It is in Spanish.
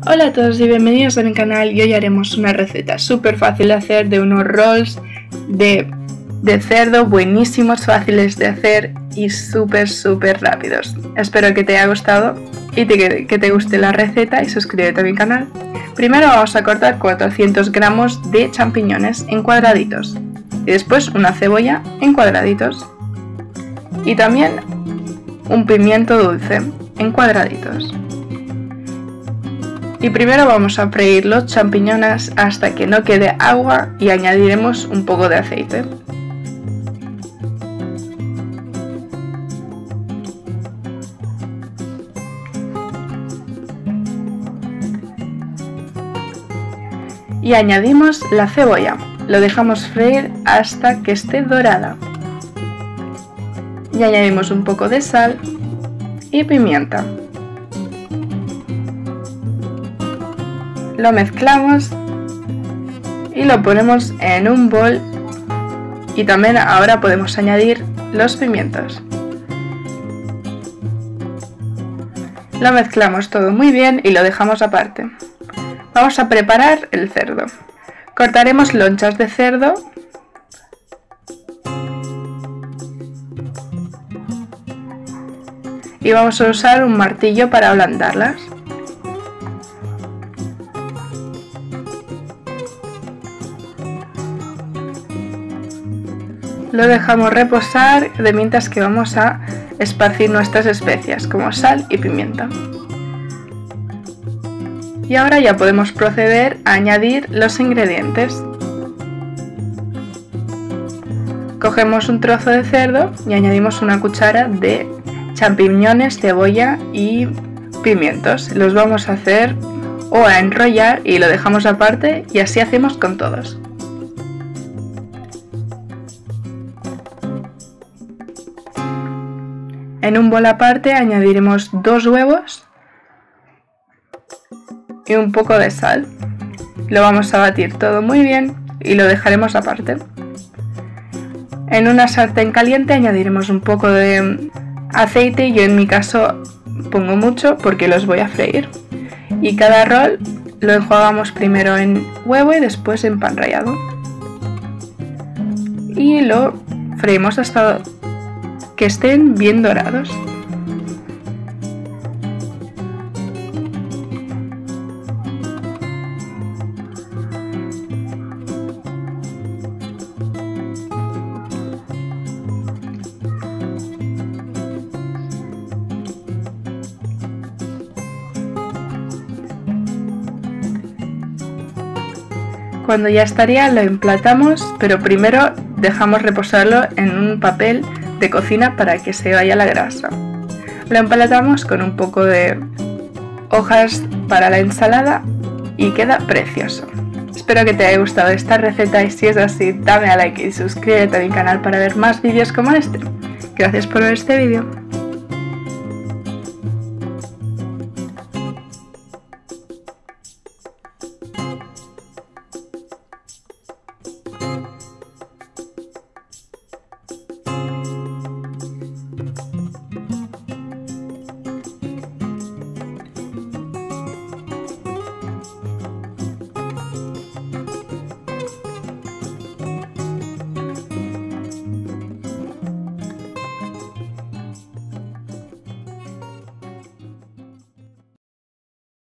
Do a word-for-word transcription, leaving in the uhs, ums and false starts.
Hola a todos y bienvenidos a mi canal. Y hoy haremos una receta súper fácil de hacer de unos rolls de, de cerdo buenísimos, fáciles de hacer y súper súper rápidos. Espero que te haya gustado y te, que te guste la receta y suscríbete a mi canal. Primero vamos a cortar cuatrocientos gramos de champiñones en cuadraditos y después una cebolla en cuadraditos y también un pimiento dulce en cuadraditos. Y primero vamos a freír los champiñones hasta que no quede agua y añadiremos un poco de aceite. Y añadimos la cebolla, lo dejamos freír hasta que esté dorada. Y añadimos un poco de sal y pimienta. Lo mezclamos y lo ponemos en un bol y también ahora podemos añadir los pimientos. Lo mezclamos todo muy bien y lo dejamos aparte. Vamos a preparar el cerdo. Cortaremos lonchas de cerdo y vamos a usar un martillo para ablandarlas. Lo dejamos reposar de mientras que vamos a esparcir nuestras especias como sal y pimienta. Y ahora ya podemos proceder a añadir los ingredientes. Cogemos un trozo de cerdo y añadimos una cuchara de champiñones, cebolla y pimientos. Los vamos a hacer o a enrollar y lo dejamos aparte y así hacemos con todos. En un bol aparte añadiremos dos huevos y un poco de sal. Lo vamos a batir todo muy bien y lo dejaremos aparte. En una sartén caliente añadiremos un poco de aceite, yo en mi caso pongo mucho porque los voy a freír. Y cada rol lo enjuagamos primero en huevo y después en pan rallado. Y lo freímos hasta que estén bien dorados. Cuando ya estaría lo emplatamos, pero primero dejamos reposarlo en un papel de cocina para que se vaya la grasa. Lo emplatamos con un poco de hojas para la ensalada y queda precioso. Espero que te haya gustado esta receta y si es así, dame a like y suscríbete a mi canal para ver más vídeos como este. Gracias por ver este vídeo.